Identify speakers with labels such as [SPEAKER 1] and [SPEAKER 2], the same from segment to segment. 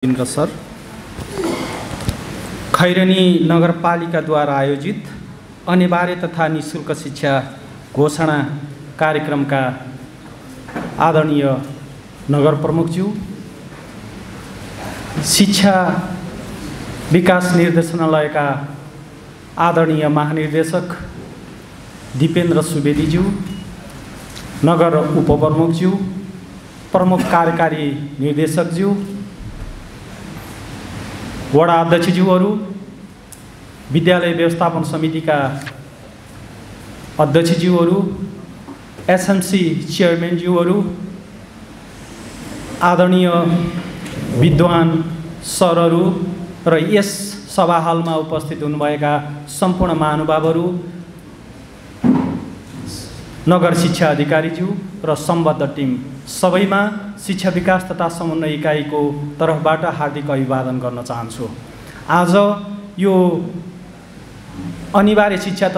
[SPEAKER 1] Indra sir, Khairani नगरपालिकाद्वारा आयोजित अनिवार्य तथा निःशुल्क शिक्षा घोषणा कार्यक्रमका आदरणीय नगर प्रमुखज्यू, शिक्षा विकास निर्देशनालयका आदरणीय महानिर्देशक दीपेन्द्र सुवेदीज्यू, नगर उपप्रमुखज्यू, प्रमुख कार्यकारी निर्देशकज्यू, वडा अध्यक्षज्यूहरू, विद्यालय व्यवस्थापन समितिका अध्यक्षज्यूहरू, एसएमसी चेयरम्यानज्यूहरू, आदरणीय विद्वान सरहरू र यस सभा हलमा उपस्थित हुनुभएका सम्पूर्ण महानुभावहरू, नगर शिक्षा अधिकारीज्यू र सम्बद्ध टिम सबैमा शिक्षा विकास तथा समन्वय इकाइको तर्फबाट हार्दिक अभिवादन गर्न चाहन्छु। आज यो अनिवार्य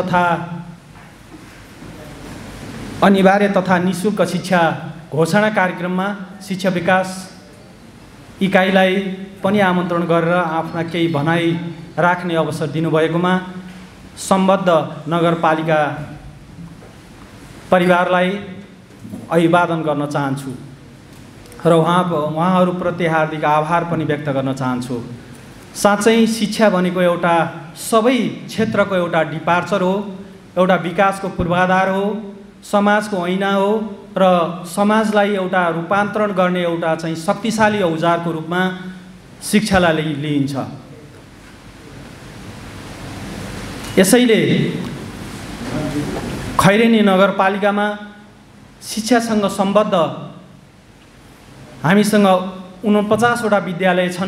[SPEAKER 1] तथा निःशुल्क शिक्षा घोषणा कार्यक्रममा शिक्षा विकास इकाइलाई पनि आमन्त्रण गरेर आफ्ना केही भनाइ राख्ने अवसर दिनुभएकोमा सम्बद्ध नगरपालिका परिवारलाई अभिवादन गर्न चाहन्छु र उहाँहरूप्रति हार्दिक आभार पनि व्यक्त गर्न चाहन्छु। साँच्चै शिक्षा भनेको एउटा सबै क्षेत्रको एउटा डिपार्चर हो, एउटा विकासको पूर्वाधार हो, समाजको ऐना हो र समाजलाई एउटा रूपान्तरण गर्ने एउटा चाहिँ शक्तिशाली औजारको रूपमा शिक्षालाई लिइन्छ। यसैले खैरेनी नगरपालिकामा शिक्षासँग सम्बद्ध हामीसँग 49 वटा विद्यालय छन्,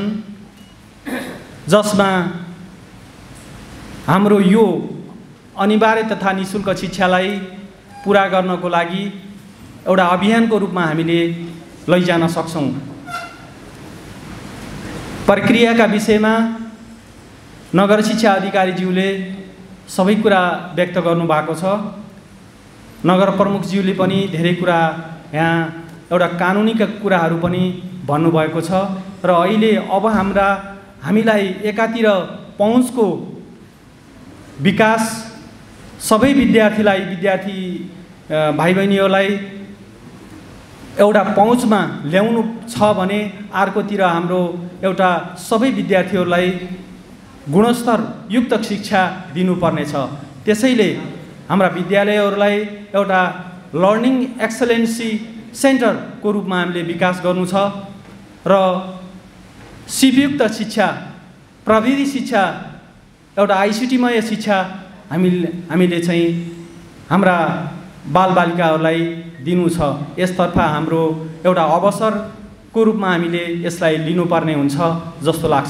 [SPEAKER 1] जसमा हाम्रो यो अनिवार्य तथा निःशुल्क शिक्षालाई पुरा गर्नको लागि एउटा अभियानको रूपमा हामीले लैजान सक्छौँ। प्रक्रियाका विषयमा नगर शिक्षा अधिकारीज्यूले सबै कुरा व्यक्त गर्नुभएको छ। नगर प्रमुखज्यूले पनि धेरै कुरा यहाँ एउटा कानुनीका कुराहरू पनि भन्नुभएको छ र अहिले अब हामीलाई एकातिर पहुँचको विकास सबै विद्यार्थी भाइ बहिनीहरूलाई एउटा पहुँचमा ल्याउनु छ भने अर्कोतिर हाम्रो एउटा सबै विद्यार्थीहरूलाई गुणस्तर युक्त शिक्षा दिनुपर्नेछ। त्यसैले हाम्रा विद्यालयहरूलाई एउटा लर्निङ एक्सलेन्सी सेन्टरको रूपमा हामीले विकास गर्नु छ र सिपयुक्त शिक्षा, प्रविधि शिक्षा, एउटा आइसिटीमय शिक्षा हामीले चाहिँ हाम्रा बालबालिकाहरूलाई दिनु छ। यसतर्फ हाम्रो एउटा अवसरको रूपमा हामीले यसलाई लिनुपर्ने हुन्छ जस्तो लाग्छ।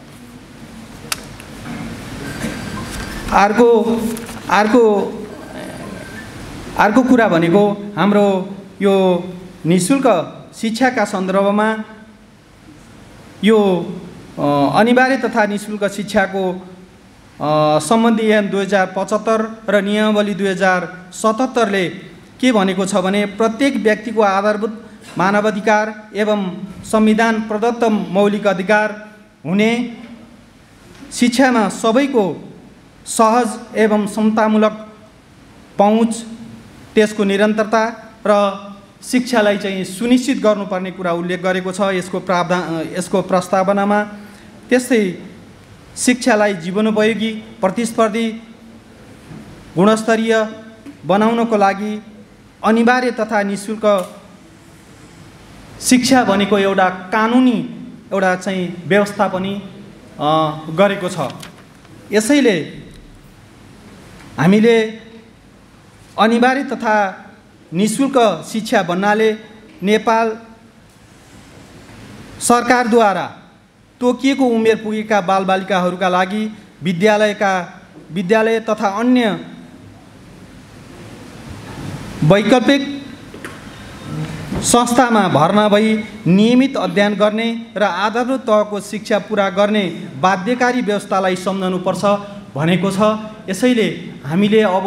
[SPEAKER 1] अर्को कुरा भनेको हाम्रो यो निःशुल्क शिक्षाका सन्दर्भमा यो अनिवार्य तथा निःशुल्क शिक्षाको सम्बन्धी ऐन 2075 र नियमावली 2077ले के भनेको छ भने प्रत्येक व्यक्तिको आधारभूत मानवाधिकार एवं संविधान प्रदत्त मौलिक अधिकार हुने शिक्षामा सबैको सहज एवं समतामूलक पहुँच, त्यसको निरन्तरता र शिक्षालाई चाहिँ सुनिश्चित गर्नुपर्ने कुरा उल्लेख गरेको छ यसको प्रस्तावनामा। त्यस्तै शिक्षालाई जीवनोपयोगी, प्रतिस्पर्धी, गुणस्तरीय बनाउनको लागि अनिवार्य तथा निःशुल्क शिक्षा भनेको एउटा कानुनी एउटा चाहिँ व्यवस्था पनि गरेको छ। यसैले हामीले अनिवार्य तथा निःशुल्क शिक्षा भन्नाले नेपाल सरकारद्वारा तोकिएको उमेर पुगेका बालबालिकाहरूका लागि विद्यालय तथा अन्य वैकल्पिक संस्थामा भर्ना भई नियमित अध्ययन गर्ने र आधारभूत तहको शिक्षा पुरा गर्ने बाध्यकारी व्यवस्थालाई सम्झनुपर्छ भनेको छ। यसैले हामीले अब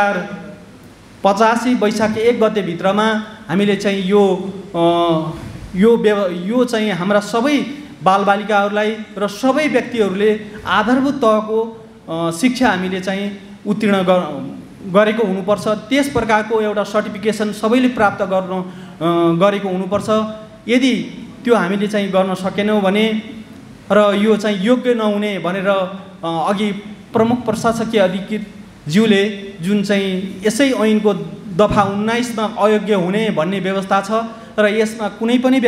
[SPEAKER 1] 2085 वैशाख 1 गते भित्रमा हामीले चाहिँ यो चाहिँ हाम्रा सबै बालबालिकाहरूलाई र सबै व्यक्तिहरूले आधारभूत तहको शिक्षा हामीले चाहिँ उत्तीर्ण गरेको हुनुपर्छ। त्यस प्रकारको एउटा सर्टिफिकेसन सबैले प्राप्त गरेको हुनुपर्छ। यदि त्यो हामीले चाहिँ गर्न सकेनौँ भने र यो चाहिँ योग्य नहुने भनेर अघि प्रमुख प्रशासकीय अधिकृतज्यूले जुन चाहिँ यसै ऐनको दफा 19 मा अयोग्य हुने भन्ने व्यवस्था छ र यसमा कुनै पनि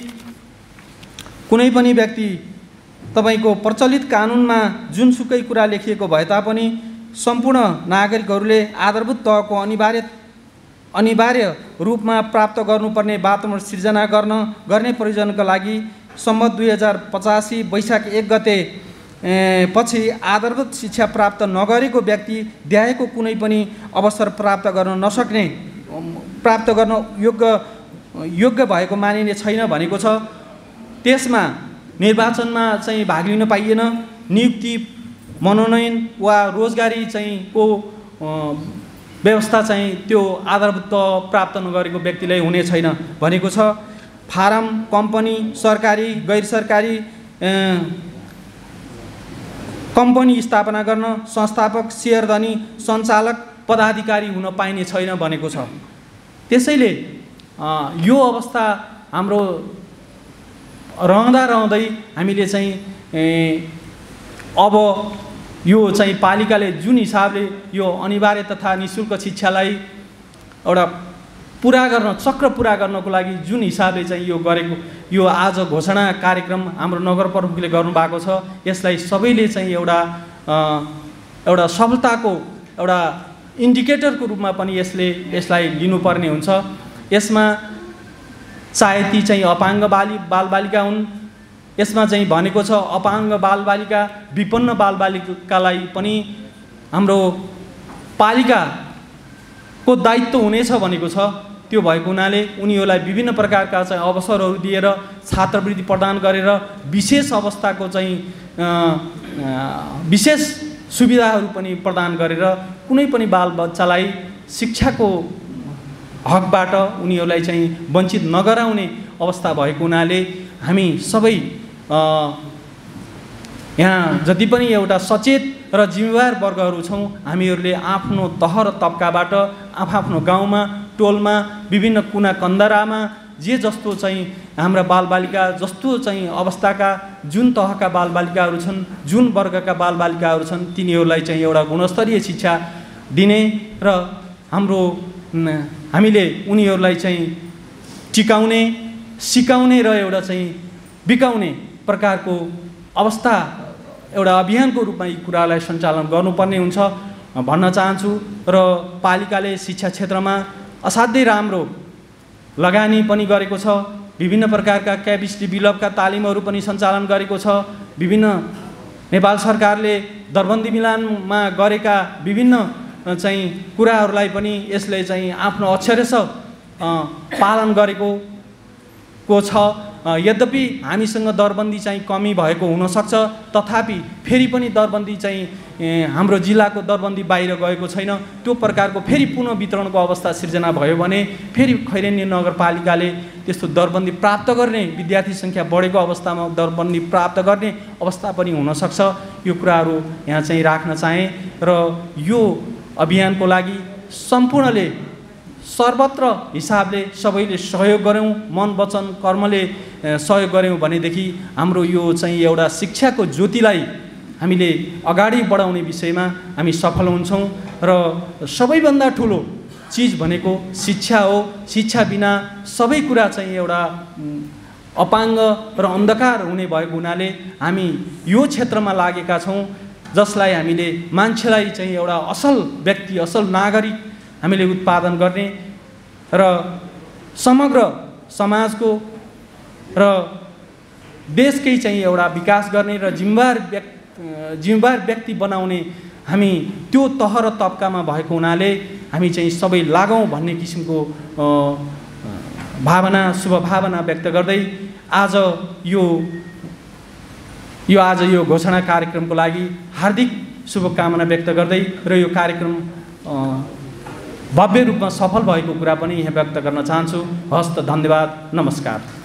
[SPEAKER 1] व्यक्ति तपाईको प्रचलित कानुनमा जुनसुकै कुरा लेखिएको भए तापनि सम्पूर्ण नागरिकहरूले आधारभूत तहको अनिवार्य रूपमा प्राप्त गर्नुपर्ने वातावरण सिर्जना गर्ने प्रयोजनका लागि सम्मत 2085 वैशाख 1 गते पछि आधारभूत शिक्षा प्राप्त नगरेको व्यक्ति देहायको कुनै पनि अवसर प्राप्त गर्न योग्य भएको मानिने छैन भनेको छ। त्यसमा निर्वाचनमा चाहिँ भाग लिन पाइएन, नियुक्ति, मनोनयन वा रोजगारी चाहिँ को व्यवस्था चाहिँ त्यो आधारभूत प्राप्त नगरेको व्यक्तिलाई हुने छैन भनेको छ। फारम, कम्पनी, सरकारी, गैर सरकारी कम्पनी स्थापना गर्न संस्थापक, शेयरधनी, सञ्चालक, पदाधिकारी हुन पाइने छैन भनेको छ। त्यसैले यो अवस्था हाम्रो रहँदै हामीले चाहिँ अब यो चाहिँ पालिकाले जुन हिसाबले यो अनिवार्य तथा निःशुल्क शिक्षालाई एउटा चक्र पुरा गर्नको लागि जुन हिसाबले चाहिँ यो गरेको, यो आज घोषणा कार्यक्रम हाम्रो नगर प्रमुखले गर्नुभएको छ, यसलाई सबैले चाहिँ एउटा सफलताको एउटा इन्डिकेटरको रूपमा पनि यसलाई लिनुपर्ने हुन्छ। यसमा चाहे ती चाहिँ अपाङ्ग बालबालिका हुन्, यसमा चाहिँ भनेको छ अपाङ्ग बालबालिका, विपन्न बालबालिकालाई पनि हाम्रो पालिकाको दायित्व हुनेछ भनेको छ। त्यो भएको हुनाले उनीहरूलाई विभिन्न प्रकारका चाहिँ अवसरहरू दिएर छात्रवृत्ति प्रदान गरेर विशेष अवस्थाको चाहिँ विशेष सुविधाहरू पनि प्रदान गरेर कुनै पनि बालबच्चालाई शिक्षाको हकबाट उनीहरूलाई चाहिँ वञ्चित नगराउने अवस्था भएको हुनाले हामी सबै यहाँ जति पनि एउटा सचेत र जिम्मेवार वर्गहरू छौँ, हामीहरूले आफ्नो तह र तबकाबाट आफ्नो गाउँमा, टोलमा, विभिन्न कुना कन्दरामा जे जस्तो चाहिँ हाम्रा बालबालिका जस्तो चाहिँ अवस्थाका जुन तहका बालबालिकाहरू छन्, जुन वर्गका बालबालिकाहरू छन्, तिनीहरूलाई चाहिँ एउटा गुणस्तरीय शिक्षा दिने र हामीले उनीहरूलाई चाहिँ टिकाउने, सिकाउने र एउटा चाहिँ बिकाउने प्रकारको अवस्था एउटा अभियानको रूपमा यी कुरालाई सञ्चालन गर्नुपर्ने हुन्छ भन्न चाहन्छु। र पालिकाले शिक्षा क्षेत्रमा असाध्यै राम्रो लगानी पनि गरेको छ। विभिन्न प्रकारका क्यापेसिटी बिल्डअपका तालिमहरू पनि सञ्चालन गरेको छ। विभिन्न नेपाल सरकारले दरबन्दी मिलानमा गरेका विभिन्न चाहिँ कुराहरूलाई पनि यसले चाहिँ आफ्नो अक्षरश पालन गरेको छ। यद्यपि हामीसँग दरबन्दी चाहिँ कमी भएको हुनसक्छ, तथापि फेरि पनि दरबन्दी चाहिँ हाम्रो जिल्लाको दरबन्दी बाहिर गएको छैन। त्यो प्रकारको फेरि पुनः वितरणको अवस्था सिर्जना भयो भने फेरि खैरेनी नगरपालिकाले त्यस्तो दरबन्दी प्राप्त गर्ने, विद्यार्थी सङ्ख्या बढेको अवस्थामा दरबन्दी प्राप्त गर्ने अवस्था पनि हुनसक्छ। यो कुराहरू यहाँ चाहिँ राख्न चाहेँ र यो अभियानको लागि सम्पूर्णले सर्वत्र हिसाबले सबैले सहयोग गऱ्यौँ, मन वचन कर्मले सहयोग गऱ्यौँ भनेदेखि हाम्रो यो चाहिँ एउटा शिक्षाको ज्योतिलाई हामीले अगाडि बढाउने विषयमा हामी सफल हुन्छौँ। र सबैभन्दा ठुलो चिज भनेको शिक्षा हो। शिक्षा बिना सबै कुरा चाहिँ एउटा अपाङ्ग र अन्धकार हुने भएको हुनाले हामी यो क्षेत्रमा लागेका छौँ, जसलाई हामीले मान्छेलाई चाहिँ एउटा असल व्यक्ति, असल नागरिक हामीले उत्पादन गर्ने र समग्र समाजको र देशकै चाहिँ एउटा विकास गर्ने र जिम्मेवार व्यक्ति बनाउने हामी त्यो तह र तबकामा भएको हुनाले हामी चाहिँ सबै लागौँ भन्ने किसिमको भावना, शुभ भावना व्यक्त गर्दै आज यो घोषणा कार्यक्रमको लागि हार्दिक शुभकामना व्यक्त गर्दै र यो कार्यक्रम भव्य रूपमा सफल भएको कुरा पनि यहाँ व्यक्त गर्न चाहन्छु। हस्त, धन्यवाद, नमस्कार।